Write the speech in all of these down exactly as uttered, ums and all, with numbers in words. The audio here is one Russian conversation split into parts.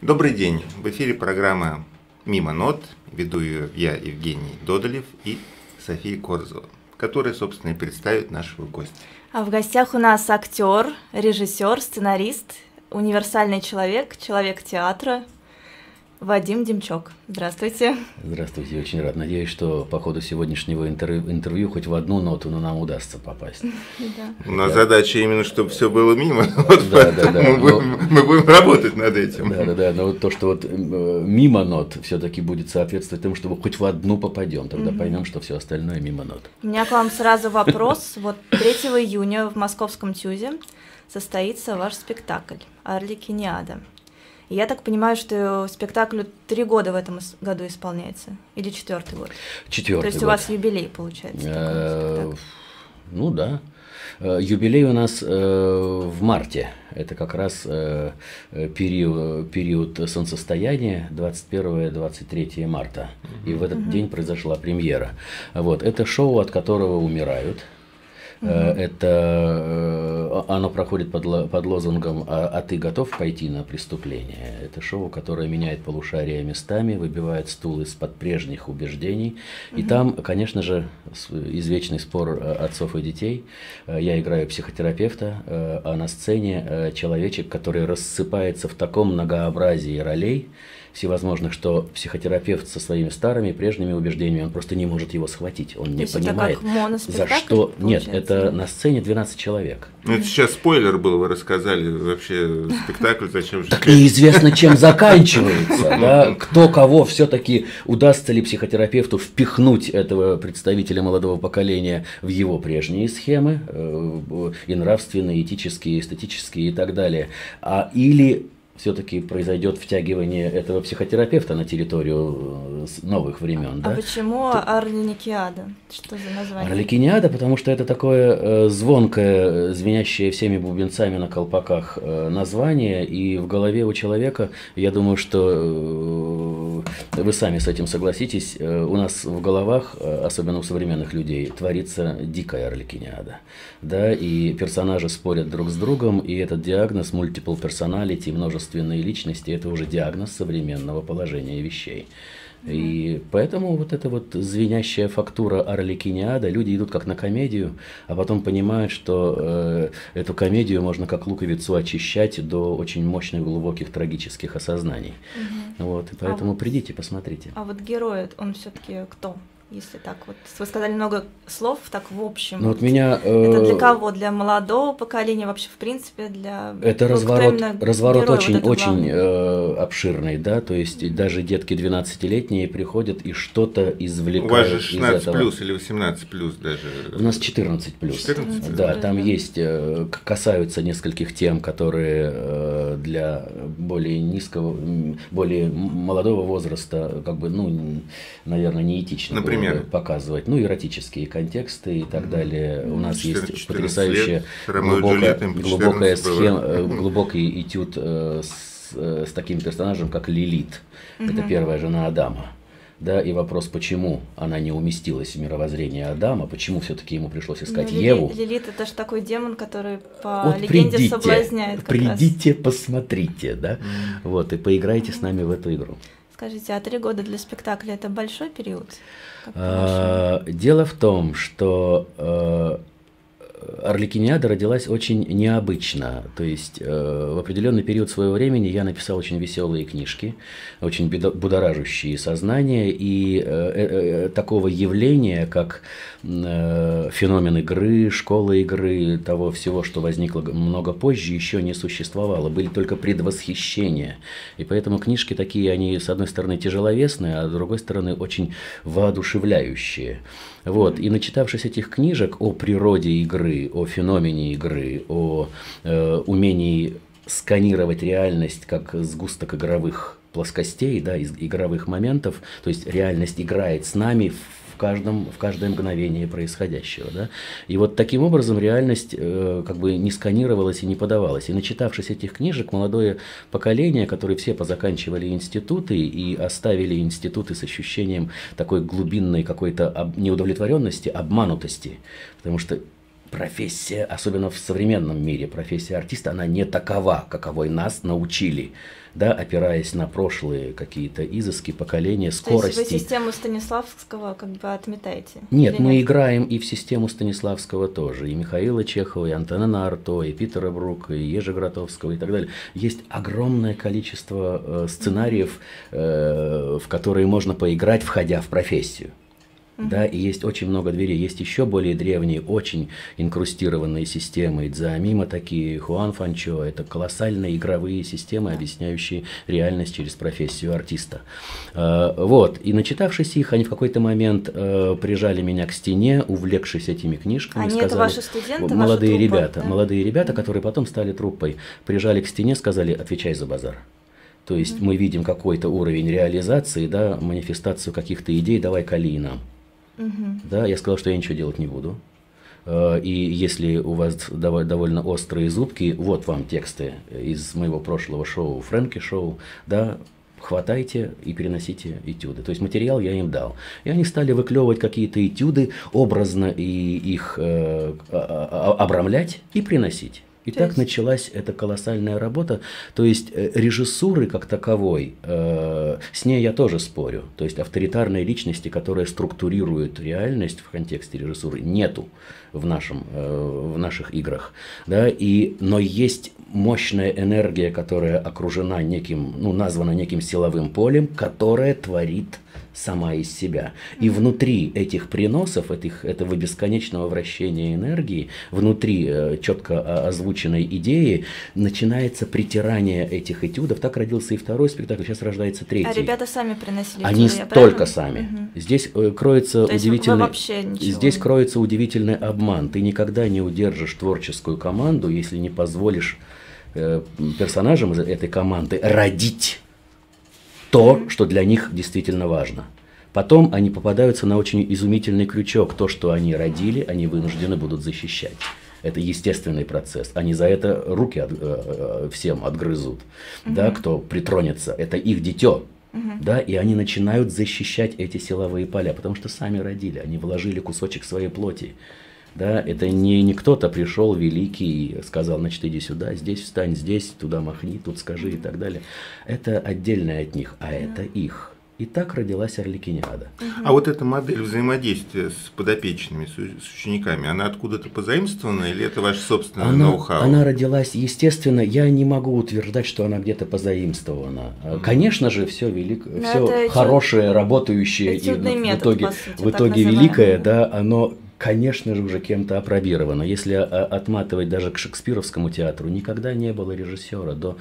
Добрый день. В эфире программа «Мимо нот». Веду ее я, Евгений Додолев, и София Корзова, которая, собственно, и представит нашего гостя. А в гостях у нас актер, режиссер, сценарист, универсальный человек, человек театра Вадим Демчок. Здравствуйте. Здравствуйте, очень рад. Надеюсь, что по ходу сегодняшнего интервью, интервью хоть в одну ноту, но нам удастся попасть. Да. У нас задача именно, чтобы все было мимо. Вот да, да, да. Мы, будем, но... мы будем работать над этим. Да, да, да. Но вот то, что вот мимо нот все-таки будет соответствовать тому, чтобы хоть в одну попадем, тогда угу. поймем, что все остальное мимо нот. У меня к вам сразу вопрос. Вот третьего июня в Московском ТЮЗе состоится ваш спектакль «Арлекиниада». Я так понимаю, что спектаклю три года в этом году исполняется, или четвертый год? Четвертый То есть год. У вас юбилей, получается? Ну да. Юбилей у нас в марте. Это как раз период, период солнцестояния, двадцать первое — двадцать третье марта. И в этот uh-huh. день произошла премьера. Вот. Это шоу, от которого умирают. Uh-huh. Это оно проходит под, под лозунгом «А, «А ты готов пойти на преступление?». Это шоу, которое меняет полушария местами, выбивает стул из-под прежних убеждений. Uh-huh. И там, конечно же, извечный спор отцов и детей. Я играю психотерапевта, а на сцене человечек, который рассыпается в таком многообразии ролей всевозможных, что психотерапевт со своими старыми, прежними убеждениями, он просто не может его схватить, он не понимает, за что... Получается? Нет, это на сцене двенадцать человек. Ну, это сейчас спойлер был, вы рассказали вообще спектакль, зачем же... Неизвестно, чем заканчивается, да, кто кого, все-таки удастся ли психотерапевту впихнуть этого представителя молодого поколения в его прежние схемы, и нравственные, этические, эстетические и так далее, а или... все-таки произойдет втягивание этого психотерапевта на территорию новых времен. А да? почему То... Арлекиниада? Что за название? Арлекиниада, потому что это такое э, звонкое, звенящее всеми бубенцами на колпаках э, название, и в голове у человека, я думаю, что э, вы сами с этим согласитесь, э, у нас в головах, э, особенно у современных людей, творится дикая Арлекиниада. Да? И персонажи спорят друг с другом, и этот диагноз multiple personality, множество личности, это уже диагноз современного положения вещей. И поэтому вот эта вот звенящая фактура Арлекиниада, люди идут как на комедию, а потом понимают, что э, эту комедию можно как луковицу очищать до очень мощных, глубоких, трагических осознаний. Угу. Вот, и поэтому а вот, придите, посмотрите. А вот герой, он все-таки кто? Если так вот, вы сказали много слов, так в общем. Ну, вот меня, э, это для кого? Для молодого поколения, вообще в принципе для... Это ну, разворот, разворот очень, вот очень э, обширный, да, то есть mm-hmm. даже детки двенадцатилетние приходят и что-то извлекают. У вас же шестнадцать плюс или восемнадцать плюс даже? У нас четырнадцать плюс. четырнадцать? Да, там да. есть, э, касаются нескольких тем, которые э, для более низкого, более молодого возраста, как бы, ну, наверное, неэтично. Например? Показывать, ну, эротические контексты и так далее. У нас четырнадцать, есть потрясающая глубокая, глубокая схема, глубокий этюд э, с, э, с таким персонажем, как Лилит. Угу. Это первая жена Адама. Да, и вопрос, почему она не уместилась в мировоззрение Адама, почему все-таки ему пришлось искать ну, Еву. Лилит это же такой демон, который по вот легенде придите, соблазняет. Как придите, раз. посмотрите, да, mm. вот, и поиграйте mm. с нами в эту игру. Скажите, а три года для спектакля это большой период? А, дело в том, что э, Арлекиниада родилась очень необычно. То есть э, в определенный период своего времени я написал очень веселые книжки, очень будоражащие сознание, и э, э, такого явления, как э, феномен игры, школа игры, того всего, что возникло много позже, еще не существовало. Были только предвосхищения. И поэтому книжки такие, они с одной стороны тяжеловесные, а с другой стороны очень воодушевляющие. Вот. И начитавшись этих книжек о природе игры, о феномене игры, о э, умении сканировать реальность как сгусток игровых плоскостей, да, из игровых моментов, то есть реальность играет с нами в каждом, в каждое мгновение происходящего. Да? И вот таким образом реальность э, как бы не сканировалась и не подавалась. И начитавшись этих книжек, молодое поколение, которые все позаканчивали институты и оставили институты с ощущением такой глубинной какой-то об, неудовлетворенности, обманутости, потому что профессия, особенно в современном мире, профессия артиста, она не такова, каковой нас научили, да, опираясь на прошлые какие-то изыски, поколения, скорости. То есть вы систему Станиславского как бы отметаете? Нет, мы нет? играем и в систему Станиславского тоже, и Михаила Чехова, и Антонина Арто, и Питера Брука, и Ежи Гротовского и так далее. Есть огромное количество э, сценариев, э, в которые можно поиграть, входя в профессию. Uh-huh. Да, и есть очень много дверей. Есть еще более древние, очень инкрустированные системы. Дзаамима такие, Хуан Фанчо. Это колоссальные игровые системы, объясняющие реальность через профессию артиста. Uh, вот. И начитавшись их, они в какой-то момент uh, прижали меня к стене, увлекшись этими книжками. Они сказали, это ваши студенты, молодые ваша труппа, ребята, да? молодые ребята, которые потом стали труппой, прижали к стене, сказали: отвечай за базар. То есть uh-huh. мы видим какой-то уровень реализации, да, манифестацию каких-то идей, давай кали нам. Uh-huh. Да, я сказал, что я ничего делать не буду. И если у вас довольно острые зубки, вот вам тексты из моего прошлого шоу, Фрэнки шоу, да, хватайте и переносите этюды. То есть материал я им дал. И они стали выклевывать какие-то этюды, образно и их э, обрамлять и приносить. И То так есть... началась эта колоссальная работа. То есть режиссуры как таковой, э, с ней я тоже спорю. То есть авторитарной личности, которая структурирует реальность в контексте режиссуры, нету в, нашем, э, в наших играх. Да? И, но есть мощная энергия, которая окружена неким, ну, названа неким силовым полем, которая творит сама из себя. И внутри этих приносов, этих, этого бесконечного вращения энергии, внутри э, четко озвученной идеи, начинается притирание этих этюдов. Так родился и второй спектакль, сейчас рождается третий. А ребята сами приносили Они этюды, только сами. Угу. Здесь э, кроется То удивительный, есть здесь кроется удивительный обман. Ты никогда не удержишь творческую команду, если не позволишь э, персонажам этой команды родить то, что для них действительно важно. Потом они попадаются на очень изумительный крючок. То, что они родили, они вынуждены будут защищать. Это естественный процесс. Они за это руки от, э, всем отгрызут. Угу. Да, кто притронется. Это их дитё. Угу. Да, и они начинают защищать эти силовые поля, потому что сами родили. Они вложили кусочек своей плоти. Да, это не, не кто-то пришел великий и сказал: значит, иди сюда, здесь встань, здесь, туда махни, тут скажи и так далее. Это отдельное от них, а это их. И так родилась Орликиниада. А вот эта модель взаимодействия с подопечными, с учениками, она откуда-то позаимствована или это ваше собственное она, ноу-хау? Она родилась, естественно, я не могу утверждать, что она где-то позаимствована. Mm-hmm. Конечно же, все, велик... все хорошее, этюд... работающее и метод, в итоге, сути, в итоге великое, да, оно... конечно же, уже кем-то апробировано. Если отматывать даже к шекспировскому театру, никогда не было режиссера. До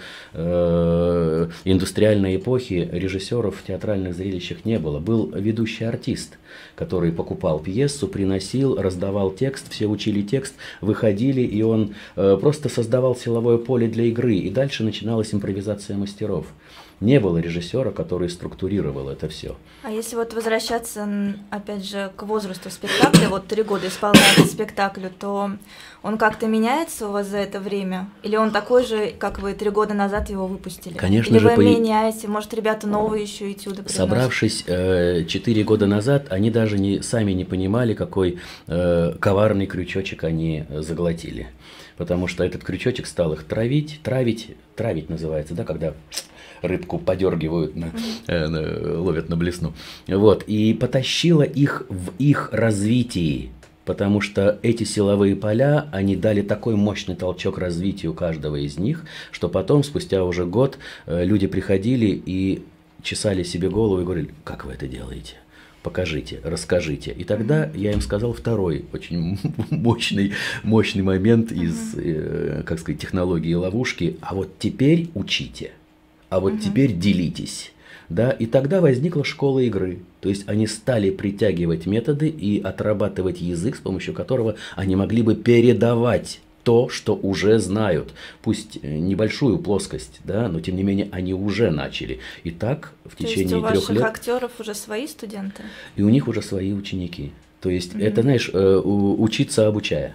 э, индустриальной эпохи режиссеров в театральных зрелищах не было. Был ведущий артист, который покупал пьесу, приносил, раздавал текст, все учили текст, выходили, и он э, просто создавал силовое поле для игры. И дальше начиналась импровизация мастеров. Не было режиссера, который структурировал это все. А если вот возвращаться, опять же, к возрасту спектакля, вот три года исполняется спектаклю, то он как-то меняется у вас за это время? Или он такой же, как вы три года назад его выпустили? Конечно Или же, вы по... меняете, может, ребята новые еще этюды приносят? Собравшись четыре э, года назад, они даже не, сами не понимали, какой э, коварный крючочек они заглотили. Потому что этот крючочек стал их травить, травить, травить называется, да, когда... рыбку подергивают, на, э, на, ловят на блесну. Вот, и потащило их в их развитии, потому что эти силовые поля, они дали такой мощный толчок развитию каждого из них, что потом, спустя уже год, э, люди приходили и чесали себе голову и говорили: как вы это делаете? Покажите, расскажите. И тогда я им сказал второй очень мощный, мощный момент из, э, как сказать, технологии ловушки. А вот теперь учите. А вот uh-huh. теперь делитесь. Да? И тогда возникла школа игры. То есть они стали притягивать методы и отрабатывать язык, с помощью которого они могли бы передавать то, что уже знают. Пусть небольшую плоскость, да, но тем не менее они уже начали. И так в то течение трех лет... То есть у ваших актеров уже свои студенты? И у них уже свои ученики. То есть uh-huh. это, знаешь, учиться обучая.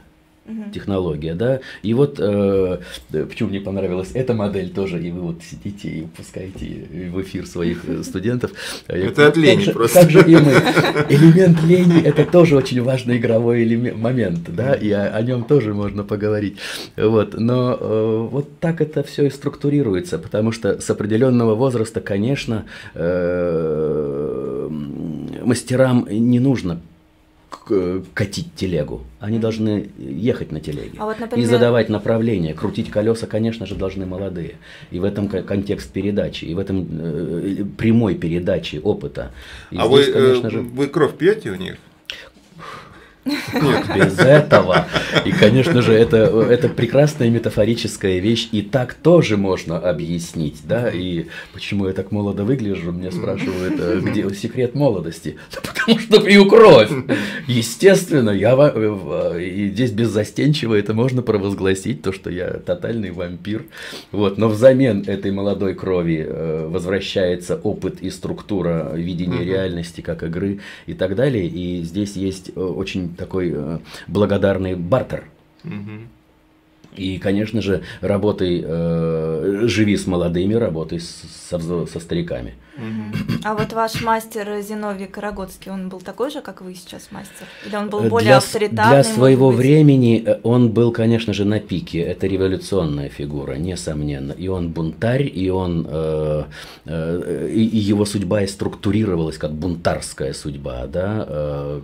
Угу. Технология, да, и вот э, почему мне понравилась эта модель тоже, и вы вот сидите и пускаете в эфир своих студентов. Это от лени просто. Так же и мы. Элемент лени – это тоже очень важный игровой элемент, момент, да, и о, о нем тоже можно поговорить. Вот, но э, вот так это все и структурируется, потому что с определенного возраста, конечно, э, мастерам не нужно катить телегу. Они должны ехать на телеге а вот, например... и задавать направление. Крутить колеса, конечно же, должны молодые. И в этом контекст передачи, и в этом э, прямой передачи опыта. И а здесь, вы, конечно э, же... вы кровь пьете у них? Нет, без этого. И, конечно же, это, это прекрасная метафорическая вещь, и так тоже можно объяснить, да, и почему я так молодо выгляжу, меня спрашивают, где секрет молодости, да потому что пью кровь. Естественно, я, и здесь беззастенчиво это можно провозгласить, то, что я тотальный вампир, вот, но взамен этой молодой крови возвращается опыт и структура видения реальности как игры и так далее, и здесь есть очень такой э, благодарный бартер. Угу. И, конечно же, работай, э, живи с молодыми, работай с, со, со стариками. Угу. А вот ваш мастер Зиновий Карагодский, он был такой же, как вы сейчас мастер? Или он был более для, авторитарный? Для своего времени он был, конечно же, на пике. Это революционная фигура, несомненно. И он бунтарь, и, он, э, э, и, и его судьба и структурировалась как бунтарская судьба, да, э,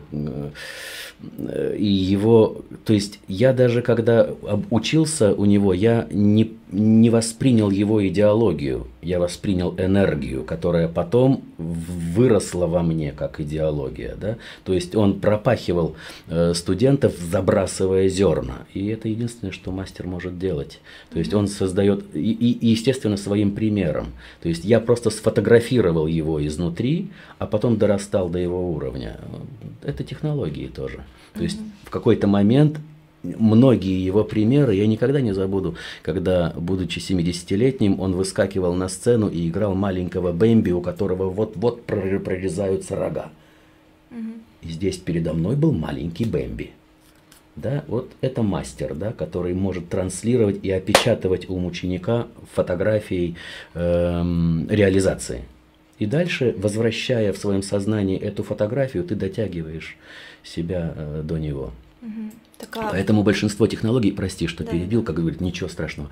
и его, то есть я даже когда учился у него, я не, не воспринял его идеологию, я воспринял энергию, которая потом выросла во мне как идеология, да, то есть он пропахивал э, студентов, забрасывая зерна, и это единственное, что мастер может делать, то есть он создает, и, и естественно своим примером, то есть я просто сфотографировал его изнутри, а потом дорастал до его уровня, это технологии тоже. То есть в какой-то момент многие его примеры, я никогда не забуду, когда, будучи семидесятилетним, он выскакивал на сцену и играл маленького Бэмби, у которого вот-вот прорезаются рога. И здесь передо мной был маленький Бэмби. Да, вот это мастер, да, который может транслировать и опечатывать ум ученика фотографией эм, реализации. И дальше, возвращая в своем сознании эту фотографию, ты дотягиваешь себя э, до него. Угу. Так, а... Поэтому большинство технологий, прости, что да. перебил, как говорит, ничего страшного.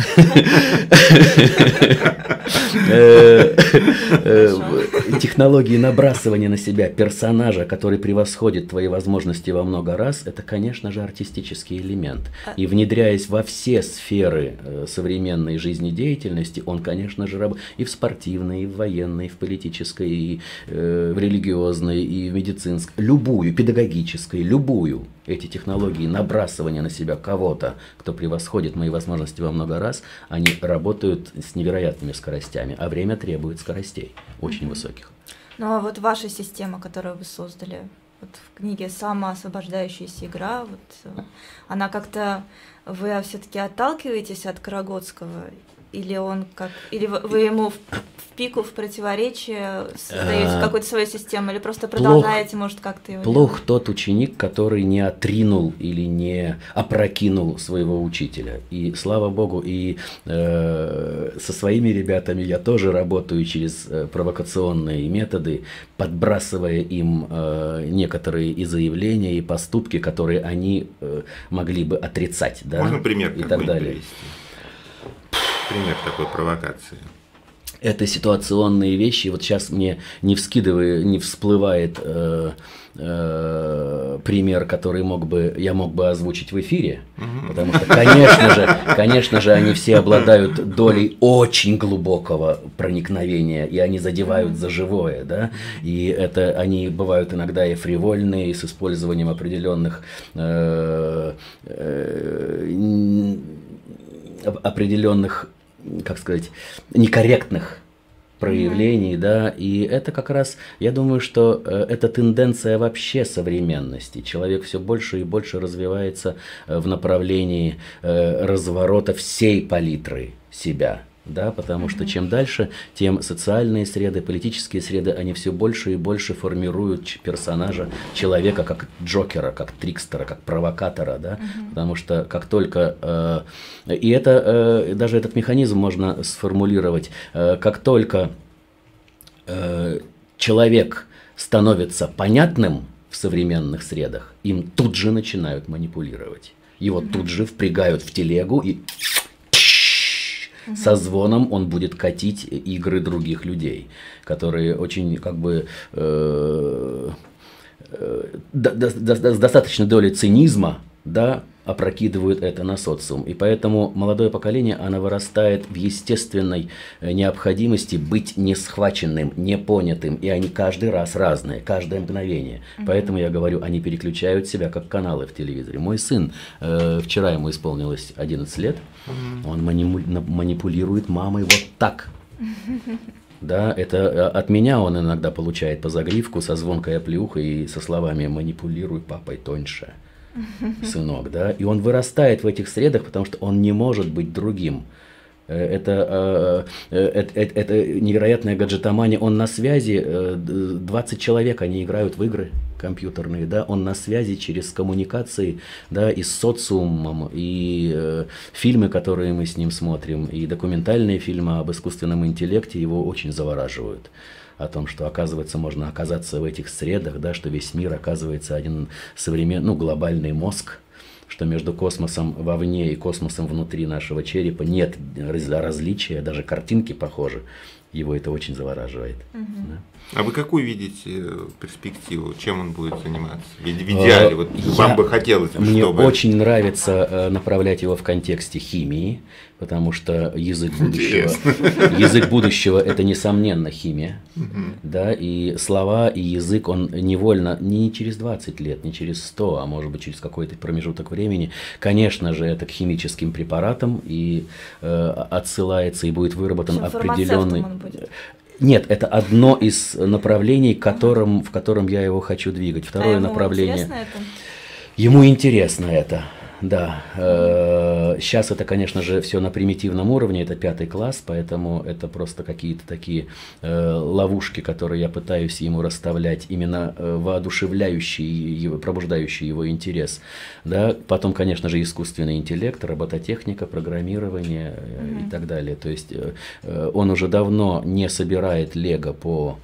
Технологии набрасывания на себя персонажа, который превосходит твои возможности во много раз, это, конечно же, артистический элемент. И внедряясь во все сферы современной жизнедеятельности, он, конечно же, работает и в спортивной, и в военной, и в политической, и в религиозной, и в медицинской, любую, педагогической, любую. Эти технологии набрасывания на себя кого-то, кто превосходит мои возможности во много раз, они работают с невероятными скоростями, а время требует скоростей очень mm-hmm. высоких. Ну а вот ваша система, которую вы создали, вот в книге «Самоосвобождающаяся игра», вот, она как-то, вы все-таки отталкиваетесь от Карагодского? Или он как, или вы ему в, в пику, в противоречие создаете какую-то свою систему, или просто продолжаете, плох, может, как-то его Плох делать? Тот ученик, который не отринул или не опрокинул своего учителя. И слава богу, и э, со своими ребятами я тоже работаю через э, провокационные методы, подбрасывая им э, некоторые и заявления, и поступки, которые они э, могли бы отрицать, да, можно пример и так далее. Привести? Пример такой провокации. Это ситуационные вещи. Вот сейчас мне не вскидывая, не всплывает э, э, пример, который мог бы, я мог бы озвучить в эфире, угу. потому что, конечно же, конечно же, они все обладают долей очень глубокого проникновения, и они задевают за живое, да, и это они бывают иногда и фривольные, и с использованием определенных э, э, определенных, как сказать, некорректных проявлений, mm-hmm. да, и это как раз, я думаю, что э, это тенденция вообще современности. Человек все больше и больше развивается э, в направлении э, разворота всей палитры себя. Да, потому что чем дальше, тем социальные среды, политические среды, они все больше и больше формируют персонажа, человека как Джокера, как трикстера, как провокатора, да, uh-huh. потому что как только, э, и это, э, даже этот механизм можно сформулировать, э, как только э, человек становится понятным в современных средах, им тут же начинают манипулировать, его uh-huh. тут же впрягают в телегу и... Со звоном он будет катить игры других людей, которые очень как бы э, э, до, до, до, с достаточной долей цинизма, да, опрокидывают это на социум. И поэтому молодое поколение, оно вырастает в естественной необходимости быть не схваченным, не понятым. И они каждый раз разные, каждое мгновение. Mm-hmm. Поэтому я говорю, они переключают себя как каналы в телевизоре. Мой сын, э, вчера ему исполнилось одиннадцать лет, mm-hmm. он манипу- манипулирует мамой вот так. Mm-hmm. Да, это от меня он иногда получает по загривку со звонкой оплеухой и со словами «манипулируй папой тоньше». Сынок, да, и он вырастает в этих средах, потому что он не может быть другим. Это, это, это, это невероятная гаджетомания, он на связи, двадцать человек, они играют в игры компьютерные, да, он на связи через коммуникации, да, и с социумом, и э, фильмы, которые мы с ним смотрим, и документальные фильмы об искусственном интеллекте его очень завораживают. О том, что, оказывается, можно оказаться в этих средах, да, что весь мир оказывается один современный, ну, глобальный мозг, что между космосом вовне и космосом внутри нашего черепа нет различия, даже картинки похожи. Его это очень завораживает. Угу. Да. А вы какую видите перспективу? Чем он будет заниматься? В идеале, вот Я, вам бы хотелось, мне чтобы... очень нравится направлять его в контексте химии, потому что язык будущего, язык будущего это, несомненно, химия. Угу. Да, и слова, и язык, он невольно, не через двадцать лет, не через сто, а может быть через какой-то промежуток времени, конечно же, это к химическим препаратам и э, отсылается, и будет выработан определенный... Нет, это одно из направлений, которым, в котором я его хочу двигать. Второе а ему направление. Интересно это? Ему интересно это, да. Сейчас это, конечно же, все на примитивном уровне, это пятый класс, поэтому это просто какие-то такие ловушки, которые я пытаюсь ему расставлять, именно воодушевляющие его, пробуждающие его интерес. Да? Потом, конечно же, искусственный интеллект, робототехника, программирование mm-hmm. и так далее. То есть он уже давно не собирает лего по,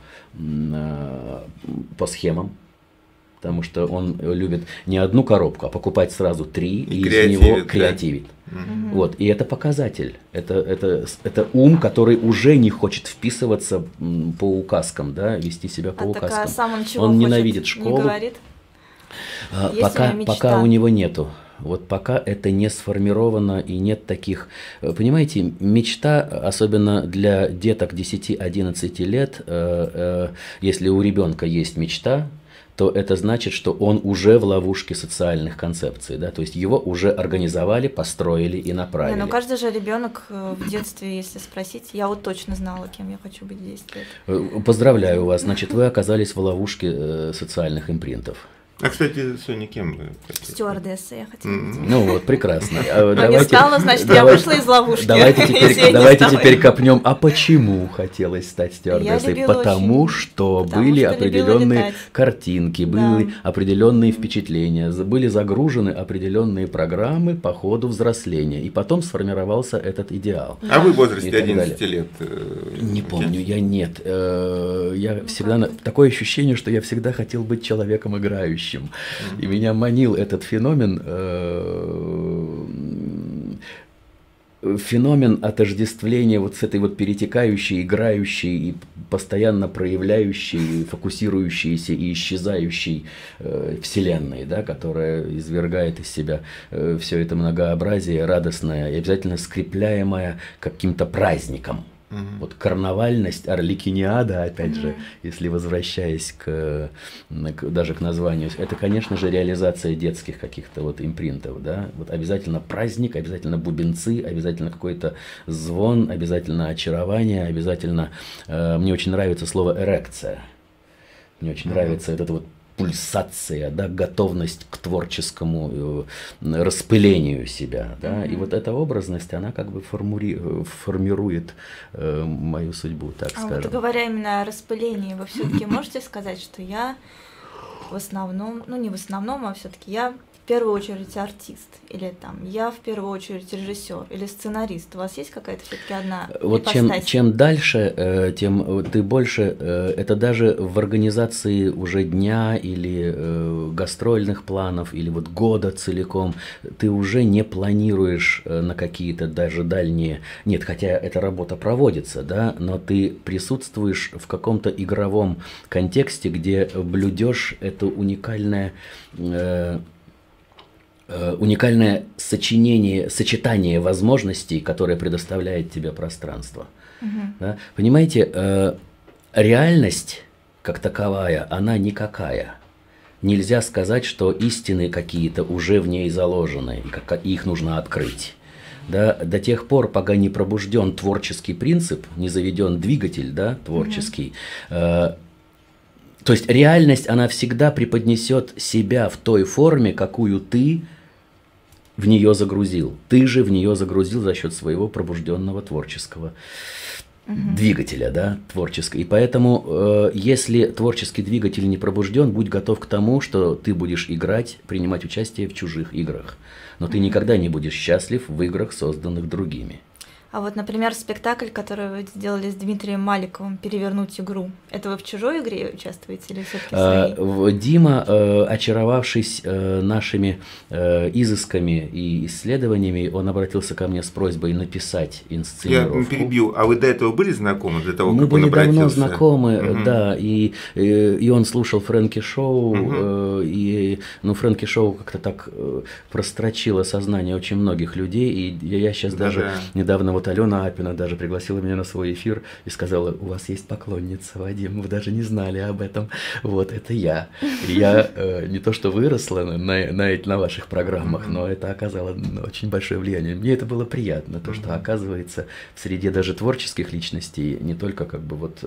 по схемам. Потому что он любит не одну коробку, а покупать сразу три и, и из него креативит. Да? Угу. Вот. И это показатель. Это, это, это ум, который уже не хочет вписываться по указкам, да, вести себя по а указкам. Так, а сам он чего он хочет? Ненавидит школу. Не говорит? А, пока, пока у него нету. Вот пока это не сформировано и нет таких... Понимаете, мечта, особенно для деток десяти-одиннадцати лет, э, э, если у ребенка есть мечта, то это значит, что он уже в ловушке социальных концепций, да, то есть его уже организовали, построили и направили. Не, ну каждый же ребенок в детстве, если спросить, я вот точно знала, кем я хочу быть в десять лет. Поздравляю вас, значит, вы оказались в ловушке социальных импринтов. А, кстати, Соня, кем вы хотите? Стюардессой я хотела быть. Ну вот, прекрасно. Но давайте, не стала, значит, давайте, я вышла из ловушки. Давайте теперь, давайте теперь копнем, а почему хотелось стать стюардессой? Потому очень. что Потому были что определенные картинки, да. были определенные впечатления, были загружены определенные программы по ходу взросления, и потом сформировался этот идеал. А вы в возрасте одиннадцати лет? Не помню, я нет. Я ну, всегда... Правда. Такое ощущение, что я всегда хотел быть человеком играющим. И меня манил этот феномен, э, феномен отождествления вот с этой вот перетекающей, играющей и постоянно проявляющей, фокусирующейся и исчезающей э, вселенной, да, которая извергает из себя э, все это многообразие радостное и обязательно скрепляемое каким-то праздником. Uh-huh. Вот карнавальность, орликиниада, опять uh-huh. же, если возвращаясь к, к, даже к названию, это, конечно же, реализация детских каких-то вот импринтов, да, вот обязательно праздник, обязательно бубенцы, обязательно какой-то звон, обязательно очарование, обязательно, э, мне очень нравится слово эрекция, мне очень uh-huh. нравится этот вот пульсация, да, готовность к творческому э, распылению себя. Да? Mm-hmm. И вот эта образность, она как бы формури... формирует э, мою судьбу, так а скажем. Вот говоря именно о распылении, вы все-таки можете сказать, что я в основном, ну не в основном, а все-таки я в первую очередь артист, или там я в первую очередь режиссер или сценарист. У вас есть какая-то все-таки одна Вот чем, чем дальше, тем ты больше, это даже в организации уже дня или гастрольных планов, или вот года целиком, ты уже не планируешь на какие-то даже дальние, нет, хотя эта работа проводится, да, но ты присутствуешь в каком-то игровом контексте, где блюдешь это уникальное уникальное сочинение, сочетание возможностей, которое предоставляет тебе пространство. Uh-huh. Да? Понимаете, э, реальность как таковая, она никакая. Нельзя сказать, что истины какие-то уже в ней заложены, и как, их нужно открыть. Да? До тех пор, пока не пробужден творческий принцип, не заведен двигатель, да, творческий, uh-huh. э, то есть реальность, она всегда преподнесет себя в той форме, какую ты в нее загрузил. Ты же в нее загрузил за счет своего пробужденного творческого угу. двигателя, да, творческого. И поэтому, э, если творческий двигатель не пробужден, будь готов к тому, что ты будешь играть, принимать участие в чужих играх. Но угу. ты никогда не будешь счастлив в играх, созданных другими. А вот, например, спектакль, который вы сделали с Дмитрием Маликовым, «Перевернуть игру», это вы в чужой игре участвуете или все-таки в своей? Дима, очаровавшись нашими изысками и исследованиями, он обратился ко мне с просьбой написать инсценировку. Я перебью, а вы до этого были знакомы, до того, Мы как были он обратился? давно знакомы, угу. да, и, и он слушал Фрэнки Шоу, угу. и ну, Фрэнки Шоу как-то так прострочило сознание очень многих людей, и я сейчас да, даже да. недавно вот Алена Апина даже пригласила меня на свой эфир и сказала: у вас есть поклонница, Вадим, вы даже не знали об этом. Вот, это я. И я э, не то что выросла на, на, на ваших программах, но это оказало очень большое влияние. Мне это было приятно, то, что оказывается в среде даже творческих личностей, не только как бы вот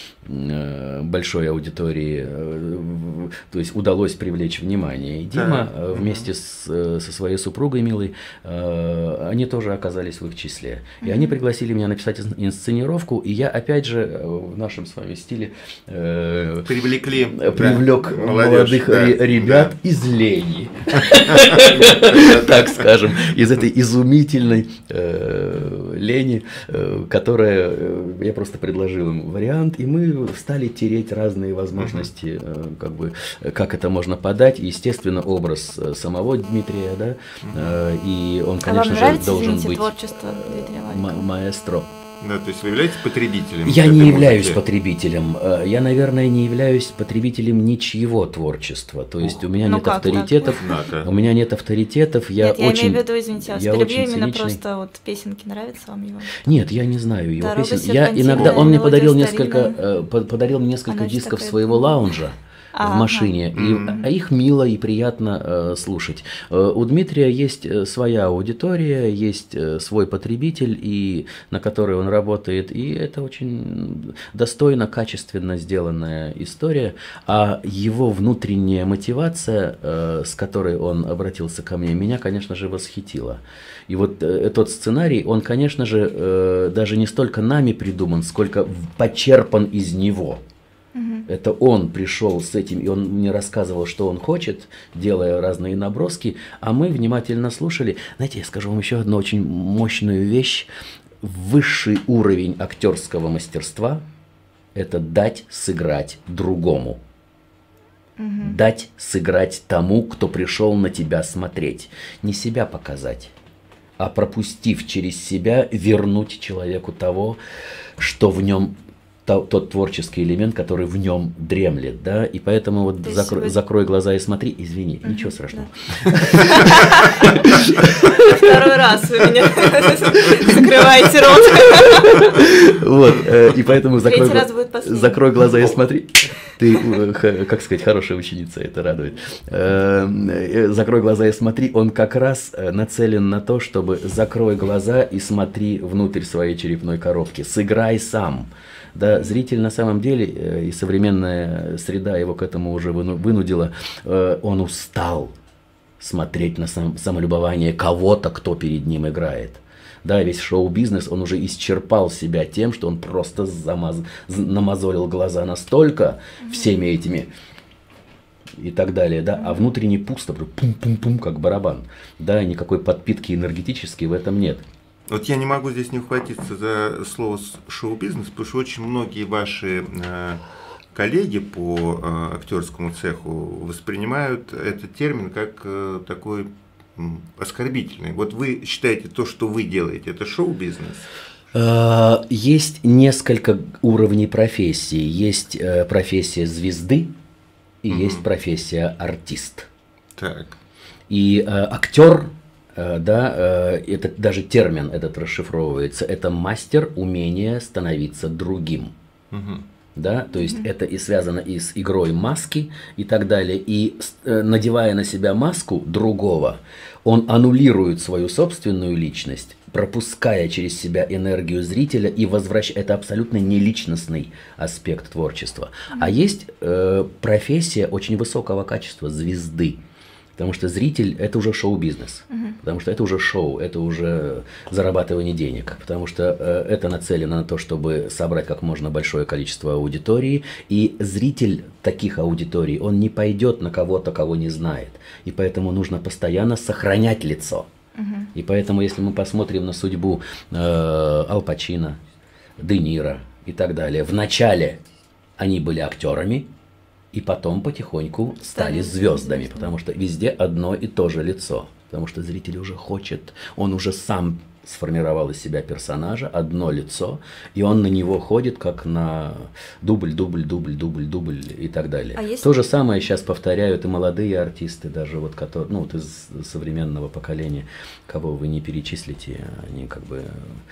э, большой аудитории, э, то есть удалось привлечь внимание. И Дима э, вместе с, э, со своей супругой милой, э, они тоже оказались в их числе. И они пригласили меня написать инсценировку, и я опять же в нашем с вами стиле э, Привлекли, привлек да, молодых да, ребят да. из лени, так скажем, из этой изумительной лени, которая, я просто предложил им вариант, и мы стали тереть разные возможности, как бы, как это можно подать, естественно, образ самого Дмитрия, да, и он, конечно же, должен быть творчество Дмитрия Маликова? Маэстро. Да, то есть вы являетесь потребителем? Я не являюсь музыки? потребителем. Я, наверное, не являюсь потребителем ничьего творчества. То есть у меня ну нет как, авторитетов. Как? У меня нет авторитетов. Я нет, очень, я имею в виду, извините, я перебью именно циничный. Просто вот песенки, нравятся вам его? Нет, я не знаю его Дорога песен. Я иногда, он мне подарил несколько, подарил несколько дисков своего лаунжа в машине, ага. и, mm-hmm. а их мило и приятно э, слушать. Э, у Дмитрия есть своя аудитория, есть э, свой потребитель, и, на который он работает, и это очень достойно, качественно сделанная история, а его внутренняя мотивация, э, с которой он обратился ко мне, меня, конечно же, восхитила. И вот э, тот сценарий, он, конечно же, э, даже не столько нами придуман, сколько почерпан из него. Это он пришел с этим, и он мне рассказывал, что он хочет, делая разные наброски, а мы внимательно слушали. Знаете, я скажу вам еще одну очень мощную вещь. Высший уровень актерского мастерства – это дать сыграть другому. Угу. Дать сыграть тому, кто пришел на тебя смотреть. Не себя показать, а пропустив через себя, вернуть человеку того, что в нем тот творческий элемент, который в нем дремлет, да, и поэтому вот закрой, вы... закрой глаза и смотри, извини, mm-hmm, ничего страшного. Второй раз вы меня закрываете рот. Вот, и поэтому закрой глаза и смотри. Ты, как сказать, хорошая ученица, это радует. Закрой глаза и смотри, он как раз нацелен на то, чтобы закрой глаза и смотри внутрь своей черепной коробки, сыграй сам. Да, что зритель на самом деле, и современная среда его к этому уже вынудила, он устал смотреть на сам, самолюбование кого-то, кто перед ним играет. Да, весь шоу-бизнес, он уже исчерпал себя тем, что он просто замаз... намазолил глаза настолько всеми этими и так далее, да, а внутренне пусто, пум-пум-пум, как барабан. Да, никакой подпитки энергетической в этом нет. Вот я не могу здесь не ухватиться за слово шоу-бизнес, потому что очень многие ваши э, коллеги по э, актерскому цеху воспринимают этот термин как э, такой оскорбительный. Вот вы считаете, то, что вы делаете, это шоу-бизнес? Есть несколько уровней профессии. Есть профессия звезды и угу. есть профессия артист. Так. И актер, да, это даже термин этот расшифровывается, это мастер умения становиться другим. Угу. Да, то есть mm-hmm. это и связано и с игрой маски и так далее. И э, надевая на себя маску другого, он аннулирует свою собственную личность, пропуская через себя энергию зрителя и возвращая. Это абсолютно не личностный аспект творчества. Mm-hmm. А есть э, профессия очень высокого качества звезды. Потому что зритель – это уже шоу-бизнес, uh-huh. потому что это уже шоу, это уже зарабатывание денег, потому что э, это нацелено на то, чтобы собрать как можно большое количество аудитории, и зритель таких аудиторий, он не пойдет на кого-то, кого не знает, и поэтому нужно постоянно сохранять лицо. Uh-huh. И поэтому, если мы посмотрим на судьбу э, Аль Пачино, Де Ниро и так далее, вначале они были актерами, и потом потихоньку стали звездами, потому что везде одно и то же лицо. Потому что зритель уже хочет, он уже сам сформировал из себя персонажа, одно лицо, и он на него ходит как на дубль, дубль, дубль, дубль, дубль и так далее. А есть... То же самое сейчас повторяют и молодые артисты, даже вот которые, ну, вот из современного поколения, кого вы не перечислите, они как бы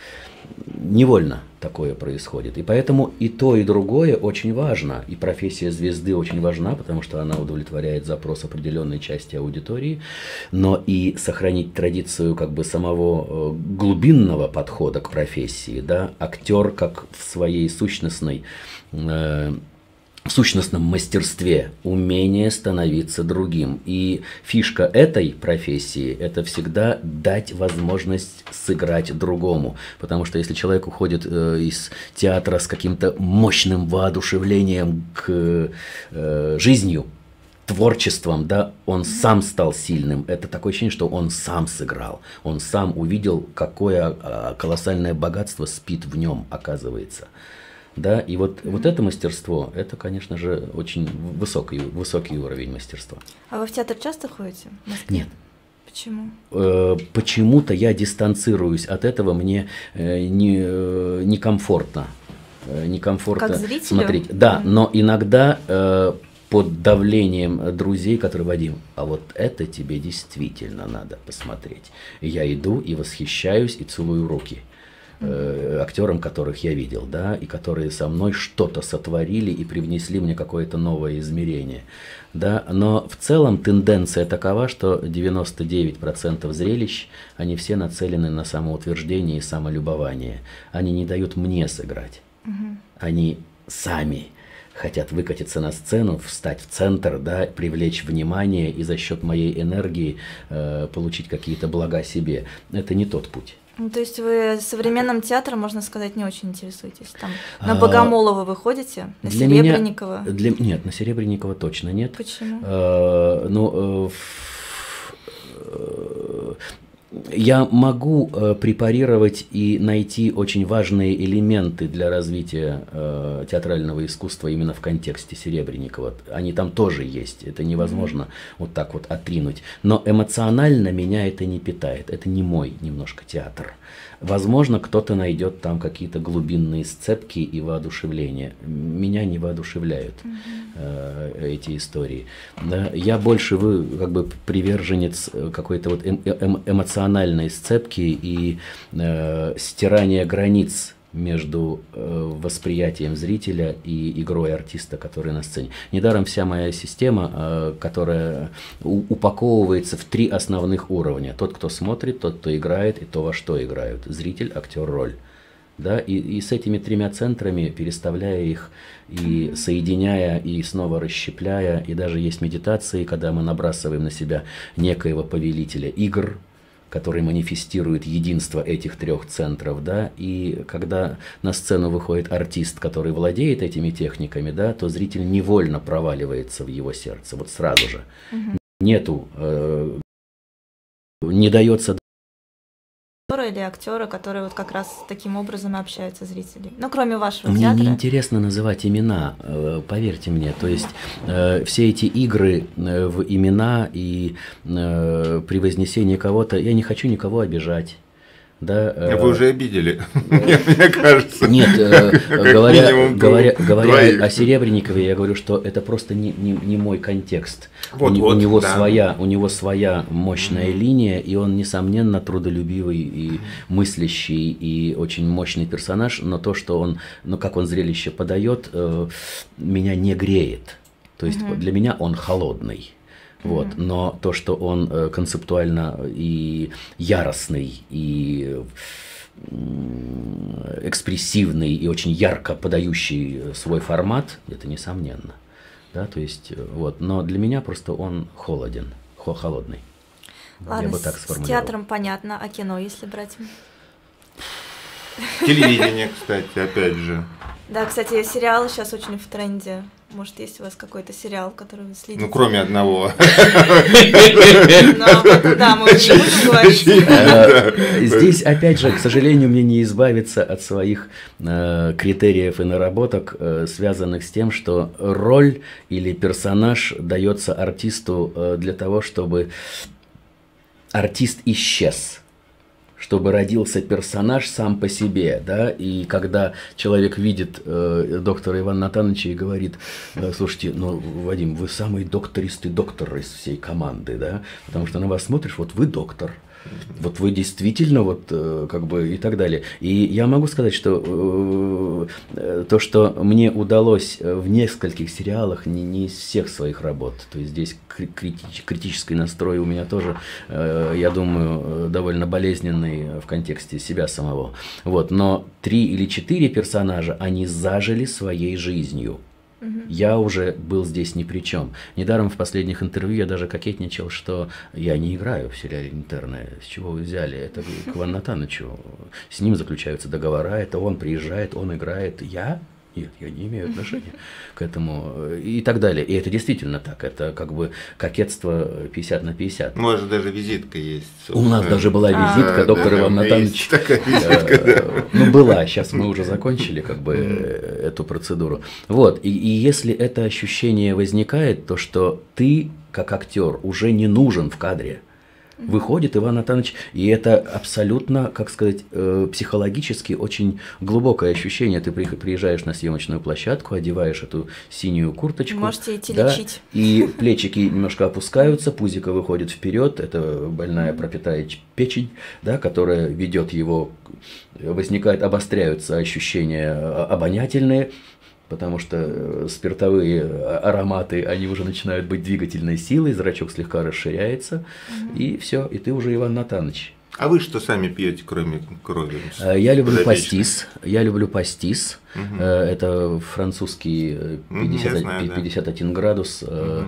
невольно такое происходит. И поэтому и то, и другое очень важно. И профессия звезды очень важна, потому что она удовлетворяет запрос определенной части аудитории, но и сохранить традицию как бы самого глубинного подхода к профессии, да, актер как в своей сущностной э, в сущностном мастерстве, умение становиться другим. И фишка этой профессии – это всегда дать возможность сыграть другому. Потому что если человек уходит э, из театра с каким-то мощным воодушевлением к э, жизнью, творчеством, да, он сам стал сильным. Это такое ощущение, что он сам сыграл. Он сам увидел, какое э, колоссальное богатство спит в нем, оказывается. Да, и вот, mm-hmm. вот это мастерство, это, конечно же, очень высокий, высокий уровень мастерства. А вы в театр часто ходите? Нет. Почему? Э, почему-то я дистанцируюсь от этого, мне э, не, э, некомфортно. Э, некомфортно как зрителю? Смотреть. Да, mm-hmm. но иногда э, под давлением друзей, которые Вадим, а вот это тебе действительно надо посмотреть. И я иду и восхищаюсь, и целую руки. Актерам, которых я видел, да, и которые со мной что-то сотворили и привнесли мне какое-то новое измерение, да, но в целом тенденция такова, что девяносто девять процентов зрелищ, они все нацелены на самоутверждение и самолюбование, они не дают мне сыграть, угу. они сами хотят выкатиться на сцену, встать в центр, да, привлечь внимание и за счет моей энергии э, получить какие-то блага себе. Это не тот путь. Ну, то есть вы современным театром, можно сказать, не очень интересуетесь? Там на Богомолова вы ходите? На для Серебренникова? Меня, для, нет, на Серебренникова точно нет. Почему? А, ну, э, я могу э, препарировать и найти очень важные элементы для развития э, театрального искусства именно в контексте Серебренникова. Они там тоже есть, это невозможно mm-hmm. вот так вот отринуть. Но эмоционально меня это не питает, это не мой немножко театр. Возможно, кто-то найдет там какие-то глубинные сцепки и воодушевления. Меня не воодушевляют mm-hmm. э, эти истории. Да? Я больше вы, как бы приверженец какой-то вот эм- эм- эмоциональной сцепки и э, стирания границ между э, восприятием зрителя и игрой артиста, который на сцене. Недаром вся моя система, э, которая у- упаковывается в три основных уровня. Тот, кто смотрит, тот, кто играет, и то, во что играют. Зритель, актер, роль. Да, и, и с этими тремя центрами, переставляя их и соединяя, и снова расщепляя, и даже есть медитации, когда мы набрасываем на себя некоего повелителя игр, который манифестирует единство этих трех центров, да, и когда на сцену выходит артист, который владеет этими техниками, да, то зритель невольно проваливается в его сердце, вот сразу же. Угу. Нету, э, не дается или актера, которые вот как раз таким образом общаются с зрителями. Ну, кроме вашего Мне театра. Мне неинтересно называть имена, поверьте мне. То есть э, все эти игры э, в имена и э, при вознесении кого-то, я не хочу никого обижать. Да, э, Вы уже обидели, мне кажется. Нет, э, говоря, говоря, говоря о Серебренникове, я говорю, что это просто не, не, не мой контекст. Вот, у, вот, у, него да. своя, у него своя мощная mm-hmm. линия, и он, несомненно, трудолюбивый и мыслящий, и очень мощный персонаж, но то, что он, ну, как он зрелище подает, э, меня не греет. То есть mm-hmm. для меня он холодный. Вот. Mm-hmm. Но то, что он э, концептуально и яростный, и э, экспрессивный, и очень ярко подающий свой формат, это несомненно. Да, то есть, вот. Но для меня просто он холоден, хо- холодный. Ладно, я бы так сформулировал. С театром понятно, а кино, если брать? Телевидение, кстати, опять же. Да, кстати, сериалы сейчас очень в тренде. Может, есть у вас какой-то сериал, который вы следите? Ну, кроме одного. Да, мы уже будем говорить. Здесь, опять же, к сожалению, мне не избавиться от своих критериев и наработок, связанных с тем, что роль или персонаж дается артисту для того, чтобы артист исчез. Чтобы родился персонаж сам по себе, да, и когда человек видит э, доктора Ивана Натановича и говорит, э, слушайте, ну, Вадим, вы самый доктористый доктор из всей команды, да, потому что на вас смотришь, вот вы доктор, вот вы действительно, вот, э, как бы, и так далее. И я могу сказать, что э, то, что мне удалось в нескольких сериалах, не, не из всех своих работ, то есть здесь критич, критический настрой у меня тоже, э, я думаю, довольно болезненный в контексте себя самого. Вот, но три или четыре персонажа, они зажили своей жизнью. Я уже был здесь ни при чем. Недаром в последних интервью я даже кокетничал, что я не играю в сериале «Интерны». С чего вы взяли? Это к Ивану Натановичу. С ним заключаются договора, это он приезжает, он играет. Я? Нет, я не имею отношения к этому. И так далее. И это действительно так. Это как бы кокетство пятьдесят на пятьдесят. У вас же даже визитка есть. У нас даже была визитка, доктор Иван Натанович. Ну, была. Сейчас мы уже закончили как бы эту процедуру. Вот. И если это ощущение возникает, то что ты, как актер, уже не нужен в кадре. Выходит Иван Натанович, и это абсолютно, как сказать, э, психологически очень глубокое ощущение. Ты приезжаешь на съемочную площадку, одеваешь эту синюю курточку. Можете идти да, лечить. И плечики немножко опускаются, пузико выходит вперед, это больная пропитая печень, да, которая ведет его, возникает, обостряются ощущения обонятельные. Потому что спиртовые ароматы, они уже начинают быть двигательной силой, зрачок слегка расширяется, угу. и все, и ты уже Иван Натанович. А вы что сами пьете, кроме крови? Я люблю пастис. Я люблю пастис. Угу. Это французский пятьдесят, знаю, пятьдесят один да. градус, угу.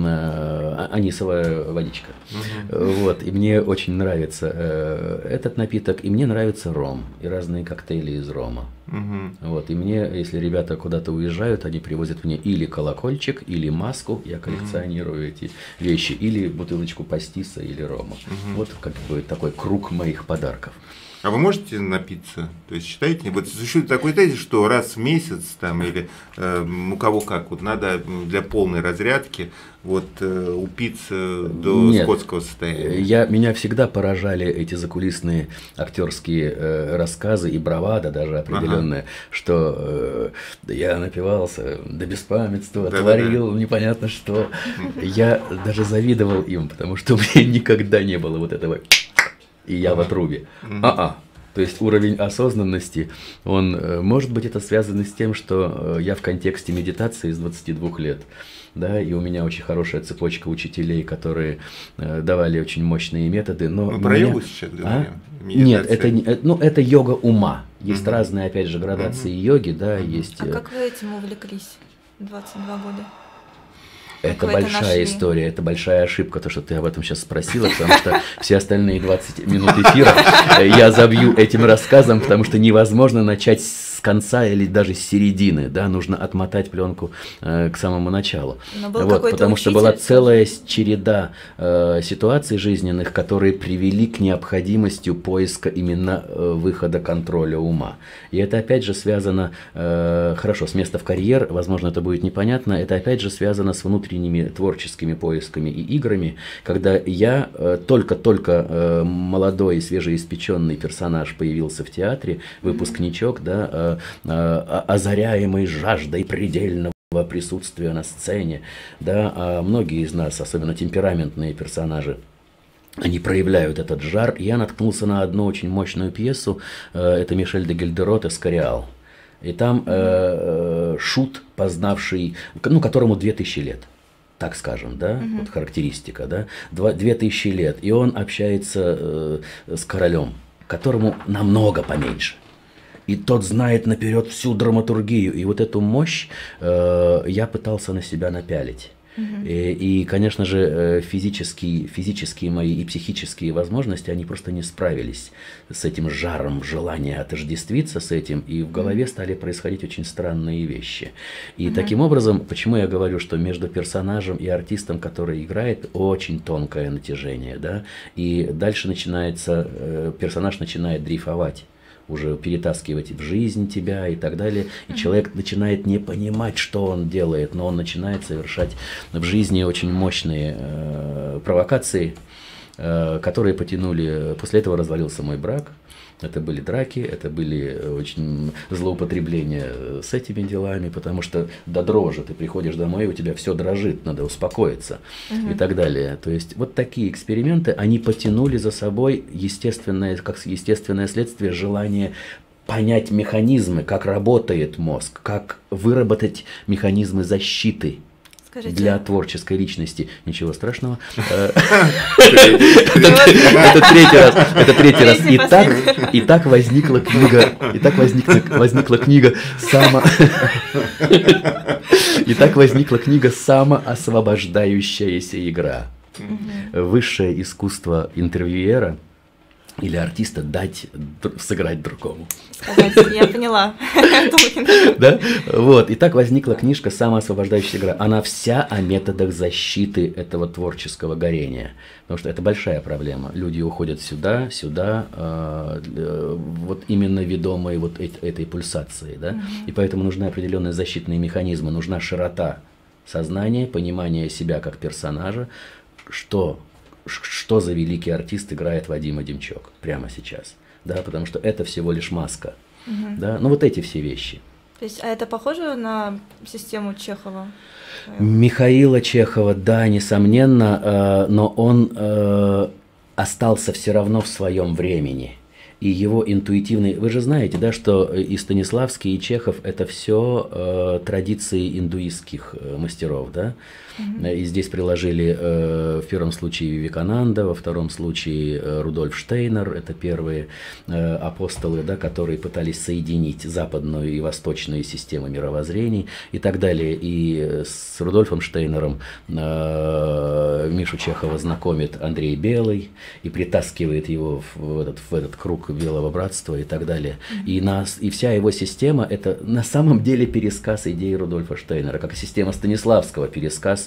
анисовая водичка. Угу. Вот, и мне очень нравится этот напиток, и мне нравится ром, и разные коктейли из рома. Угу. Вот, и мне, если ребята куда-то уезжают, они привозят мне или колокольчик, или маску, я коллекционирую угу. эти вещи, или бутылочку пастиса, или рома. Угу. Вот как бы такой круг моих подарков. А вы можете напиться? То есть считаете, вот существует такой тезис, что раз в месяц там или э, у кого как, вот надо для полной разрядки вот э, упиться до Нет, скотского состояния. Я, меня всегда поражали эти закулисные актерские э, рассказы и бравада даже определенная, ага. что э, я напивался до беспамятства, да, творил да, да. непонятно что. Я даже завидовал им, потому что у меня никогда не было вот этого... И я в отрубе. Mm-hmm. А-а. То есть уровень осознанности, он, может быть, это связано с тем, что я в контексте медитации с двадцати двух лет. Да, и у меня очень хорошая цепочка учителей, которые э, давали очень мощные методы. Но ну, про меня... йогу сейчас говорим? А? Нет, это, ну, это йога ума. Есть Мгм. разные, опять же, градации Мгм. йоги, да, Мгм. есть... А э, как вы этим увлеклись в двадцать два года? Это вы это большая нашли? история, это большая ошибка, то, что ты об этом сейчас спросила, потому что все остальные двадцать минут эфира э, я забью этим рассказом, потому что невозможно начать с конца или даже с середины, да, нужно отмотать пленку э, к самому началу. Но был Вот, какой-то потому что учитель, была скажем. целая с- череда э, ситуаций жизненных, которые привели к необходимости поиска именно э, выхода контроля ума. И это опять же связано, э, хорошо, с места в карьер, возможно, это будет непонятно, это опять же связано с внутренними творческими поисками и играми, когда я э, только-только э, молодой, свежеиспеченный персонаж появился в театре, выпускничок, да, э, э, озаряемый жаждой предельного присутствия на сцене, да, а многие из нас, особенно темпераментные персонажи, они проявляют этот жар. Я наткнулся на одну очень мощную пьесу, э, это Мишель де Гильдерот «Эскориал». И там э, э, шут, познавший, ну, которому две тысячи лет, так скажем, да, Мгм. вот характеристика, да, Два- две тысячи лет, и он общается э, с королем, которому намного поменьше. И тот знает наперед всю драматургию. И вот эту мощь э, я пытался на себя напялить. Мгм. И, и, конечно же, э, физические, физические мои и психические возможности, они просто не справились с этим жаром желания отождествиться с этим, и в голове стали происходить очень странные вещи. И Мгм. таким образом, почему я говорю, что между персонажем и артистом, который играет, очень тонкое натяжение, да, и дальше начинается, э, персонаж начинает дрейфовать, уже перетаскивать в жизнь тебя и так далее. И человек начинает не понимать, что он делает, но он начинает совершать в жизни очень мощные э, провокации, э, которые потянули. После этого развалился мой брак. Это были драки, это были очень злоупотребления с этими делами, потому что до дрожи ты приходишь домой, у тебя все дрожит, надо успокоиться и так далее. То есть вот такие эксперименты, они потянули за собой естественное, как естественное следствие, желание понять механизмы, как работает мозг, как выработать механизмы защиты Скажите, для творческой личности. Ничего страшного. Э, Это третий раз. Это третий раз. Третий, И так, и так возникла книга. И так возникла, возникла книга само. И так возникла книга «Самоосвобождающаяся игра». Высшее искусство интервьюера или артиста дать др- сыграть другому. сказать, я поняла. Толкин. Да? Вот. И так возникла книжка «Самоосвобождающая игра». Она вся о методах защиты этого творческого горения. Потому что это большая проблема. Люди уходят сюда, сюда, э, э, вот именно ведомые вот эт- этой пульсацией. Да? И поэтому нужны определенные защитные механизмы, нужна широта сознания, понимание себя как персонажа, что, ш- что за великий артист играет Вадима Демчок прямо сейчас. Да? Потому что это всего лишь маска. Да? Ну вот эти все вещи. То есть, а это похоже на систему Чехова? Михаила Чехова, да, несомненно, э, но он э, остался все равно в своем времени. И его интуитивный... Вы же знаете, да, что и Станиславский, и Чехов – это все э, традиции индуистских э, мастеров, да? И здесь приложили э, в первом случае Вивекананда, во втором случае э, Рудольф Штейнер, это первые э, апостолы, да, которые пытались соединить западную и восточную системы мировоззрений и так далее. И с Рудольфом Штейнером э, Мишу Чехова знакомит Андрей Белый и притаскивает его в, в, этот, в этот круг белого братства и так далее. И, нас, и вся его система – это на самом деле пересказ идей Рудольфа Штейнера, как и система Станиславского, пересказ.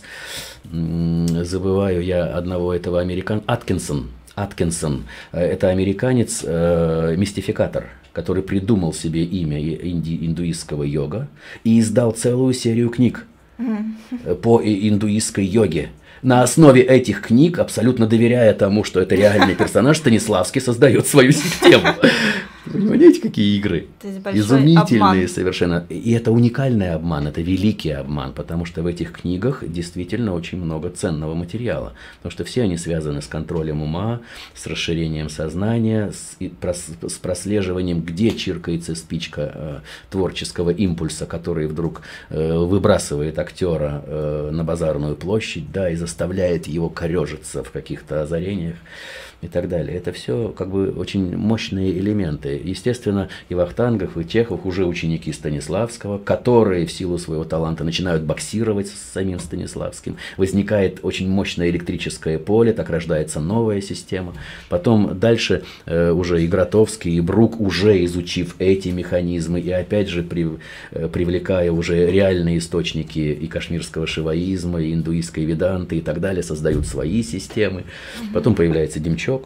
Забываю я одного этого американца, Аткинсон, Аткинсон, это американец, э, мистификатор, который придумал себе имя инди, индуистского йога и издал целую серию книг по индуистской йоге. На основе этих книг, абсолютно доверяя тому, что это реальный персонаж, Станиславский создает свою систему. Понимаете, какие игры? То есть большой Изумительные обман. совершенно. И это уникальный обман, это великий обман, потому что в этих книгах действительно очень много ценного материала. Потому что все они связаны с контролем ума, с расширением сознания, с, и прос, с прослеживанием, где чиркается спичка э, творческого импульса, который вдруг э, выбрасывает актера э, на базарную площадь, да, и заставляет его корежиться в каких-то озарениях и так далее. Это все как бы очень мощные элементы. Естественно, и Вахтангов, и Чехов уже ученики Станиславского, которые в силу своего таланта начинают боксировать с самим Станиславским. Возникает очень мощное электрическое поле, так рождается новая система. Потом дальше э, уже и Гротовский, и Брук, уже изучив эти механизмы, и опять же при, э, привлекая уже реальные источники и кашмирского шиваизма, и индуистской веданты и так далее, создают свои системы. Потом появляется Демчок.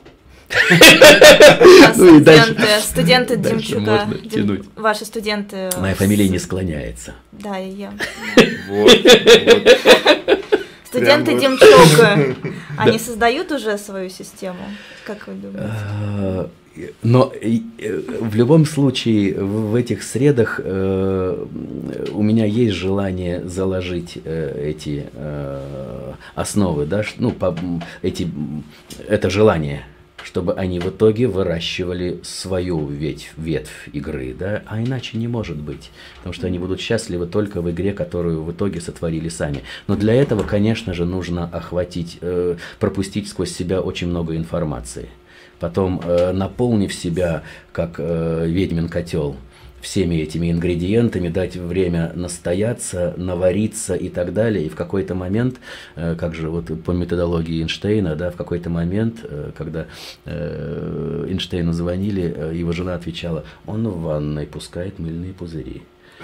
Ну и дальше, студенты Демчука, Дем, ваши студенты... Моя фамилия не склоняется. Да, и я. Вот, вот. Студенты Прям Демчука, они создают уже свою систему? Как вы думаете? Но в любом случае в этих средах э, у меня есть желание заложить э, эти э, основы, да, ну, по, эти, это желание, чтобы они в итоге выращивали свою ветвь, ветвь игры, да, а иначе не может быть, потому что они будут счастливы только в игре, которую в итоге сотворили сами. Но для этого, конечно же, нужно охватить, э, пропустить сквозь себя очень много информации. Потом, э, наполнив себя, как э, ведьмин котел, всеми этими ингредиентами, дать время настояться, навариться и так далее. И в какой-то момент, э, как же вот по методологии Эйнштейна, да, в какой-то момент, э, когда э, Эйнштейну звонили, э, его жена отвечала: он в ванной пускает мыльные пузыри.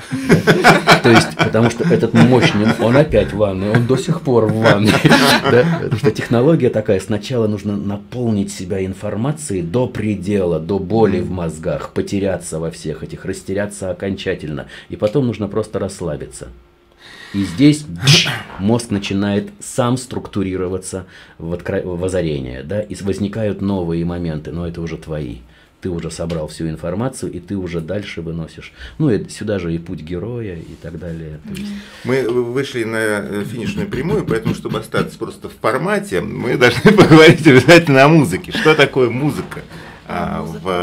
Да? То есть, потому что этот мощный, он опять в ванной, он до сих пор в ванной. Да? Потому что технология такая, сначала нужно наполнить себя информацией до предела, до боли в мозгах, потеряться во всех этих, растеряться окончательно, и потом нужно просто расслабиться. И здесь мозг начинает сам структурироваться в, откро... в озарение, да? И возникают новые моменты, но это уже твои. Ты уже собрал всю информацию, и ты уже дальше выносишь. Ну, и сюда же и путь героя, и так далее. То есть... Мы вышли на финишную прямую, поэтому, чтобы остаться просто в формате, мы должны поговорить обязательно о музыке. Что такое музыка а,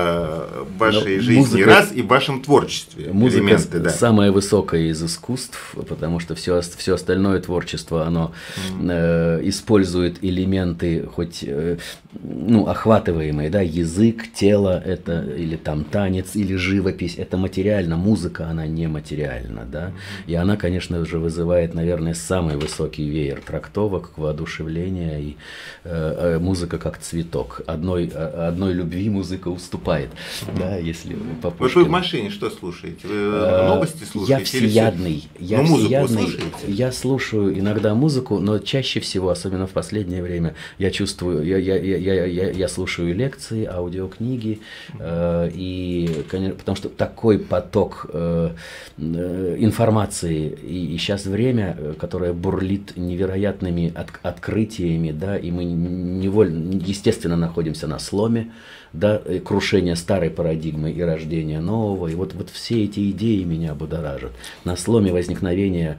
в вашей Но жизни музыка, раз и в вашем творчестве? Музыка элементы, да. самая высокая из искусств, потому что все, все остальное творчество, оно mm. э, использует элементы, хоть э, ну, охватываемые, да, язык, тело, это или там танец, или живопись, это материально, музыка, она нематериальна, да, и она, конечно же, вызывает, наверное, самый высокий веер трактовок, воодушевления, и э, э, музыка как цветок, одной, одной любви музыка уступает, mm-hmm. да, если по Пушкину. Вот вы в машине что слушаете? Вы новости слушаете? Я всеядный. Я ну, музыку всеядный. слушаете? Я слушаю иногда музыку, но чаще всего, особенно в последнее время, я чувствую, я, я, я, я, я, я слушаю лекции, аудиокниги, mm-hmm. э, и, конечно, потому что такой поток э, э, информации, и, и сейчас время, которое бурлит невероятными от, открытиями, да, и мы невольно, естественно, находимся на сломе, да, крушение старой парадигмы и рождение нового, и вот, вот все эти идеи меня будоражат. На сломе возникновения,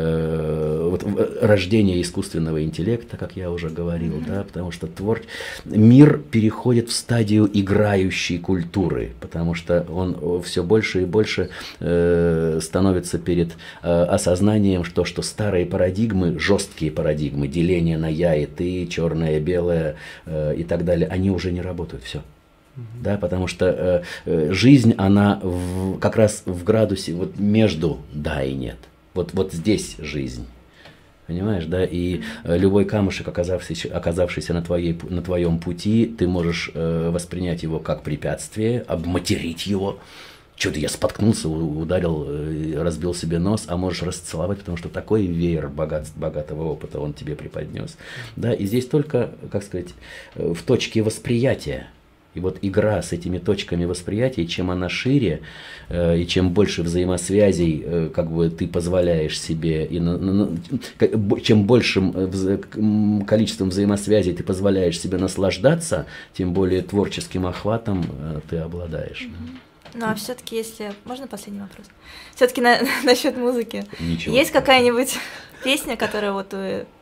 э, вот, рождения искусственного интеллекта, как я уже говорил, mm-hmm. да, потому что твор... мир переходит в стадию играющей культуры, потому что он все больше и больше э, становится перед э, осознанием, что, что старые парадигмы, жесткие парадигмы, деление на я и ты, черное, белое э, и так далее, они уже не работают, все. Да, потому что э, жизнь, она в, как раз в градусе вот между да и нет. Вот, вот здесь жизнь. Понимаешь, да? И э, любой камушек, оказавшийся, оказавшийся на, твоей, на твоем пути, ты можешь э, воспринять его как препятствие, обматерить его. Что-то я споткнулся, ударил, разбил себе нос, а можешь расцеловать, потому что такой веер богат, богатого опыта он тебе преподнес. Да? И здесь только, как сказать, в точке восприятия. И вот игра с этими точками восприятия, чем она шире, э, и чем больше взаимосвязей э, как бы ты позволяешь себе, и на, на, на, чем большим вза количеством взаимосвязей ты позволяешь себе наслаждаться, тем более творческим охватом э, ты обладаешь. Ну а все-таки, если... Можно последний вопрос? Все-таки на, насчет музыки. Ничего. Есть какая-нибудь песня, которая вот вы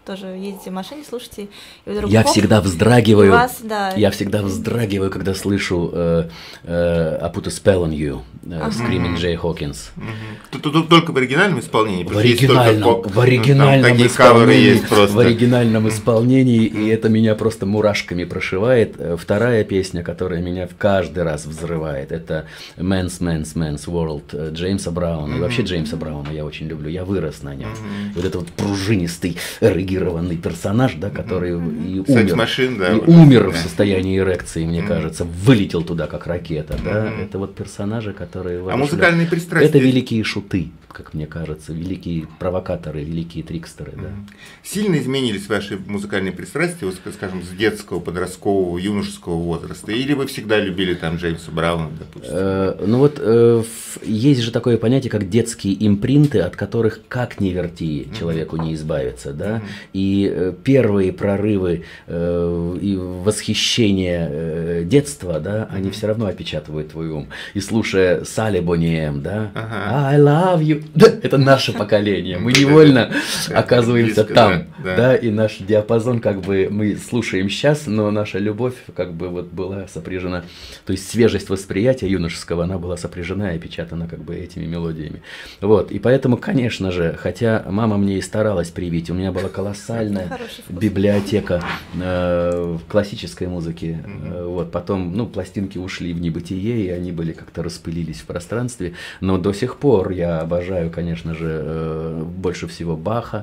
тоже едете в машине, слушаете, и вдруг Я хоп, всегда вздрагиваю, и вас, да. я всегда вздрагиваю, когда слышу э, э, I Put a Spell on You, э, Ага. Screaming Jay Hawkins. Тут, тут только в оригинальном исполнении. В потому что есть оригинальном, только поп, в оригинальном там такие каверы исполнении, есть просто. в оригинальном исполнении, и это меня просто мурашками прошивает. Э, Вторая песня, которая меня в каждый раз взрывает, это Man's Man's Man's World э, Джеймса Брауна. И вообще Джеймса Брауна я очень люблю, я вырос на нем. И вот это вот пружинистый, эрегированный персонаж, да, который и умер, Секс-машин, да, и вот умер это, в да. состоянии эрекции, мне кажется, вылетел туда как ракета, да. Мгм. Это вот персонажи, которые А музыкальные пристрастия? это великие шуты, как мне кажется, великие провокаторы, великие трикстеры, да. Сильно изменились ваши музыкальные пристрастия, вот, скажем, с детского, подросткового, юношеского возраста? Или вы всегда любили там Джеймса Брауна, допустим? Э, Ну вот э, в- есть же такое понятие, как детские импринты, от которых как ни верти человеку не избавиться, да. И э, первые прорывы э, и восхищение э, детства, да, они все равно опечатывают твой ум. И слушая Салли Бониэм, да, Ага. I love you, да, это наше поколение, мы невольно Это оказываемся близко, там, да, да, да. и наш диапазон как бы мы слушаем сейчас, но наша любовь как бы вот была сопряжена, то есть свежесть восприятия юношеского, она была сопряжена и опечатана как бы этими мелодиями. Вот, и поэтому, конечно же, хотя мама мне и старалась привить, у меня была колоссальная Хороший вкус. библиотека э, классической музыки, э, вот, потом, ну, пластинки ушли в небытие, и они были как-то распылились в пространстве, но до сих пор я обожаю, конечно же, э, больше всего Баха,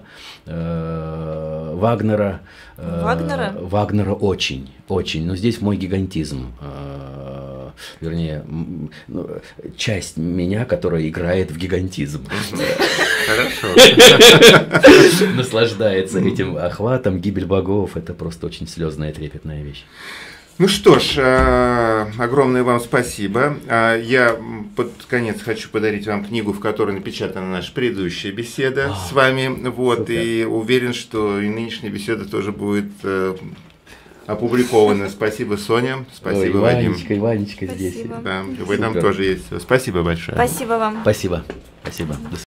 э, Вагнера. э, Вагнера? Вагнера очень, очень, но здесь мой гигантизм, э, вернее, м, ну, часть меня, которая играет в гигантизм. Хорошо. Наслаждается этим охватом, гибель богов, это просто очень слезная, трепетная вещь. Ну что ж, э, огромное вам спасибо. А Я м, под конец хочу подарить вам книгу, в которой напечатана наша предыдущая беседа А, с вами. Вот, супер. и уверен, что и нынешняя беседа тоже будет э, опубликована. Спасибо, Соня. Спасибо, Ой, Вадим. Ванечка, Ванечка здесь. Спасибо. Да, вы там Супер. тоже есть. Спасибо большое. Спасибо вам. Спасибо. Спасибо. До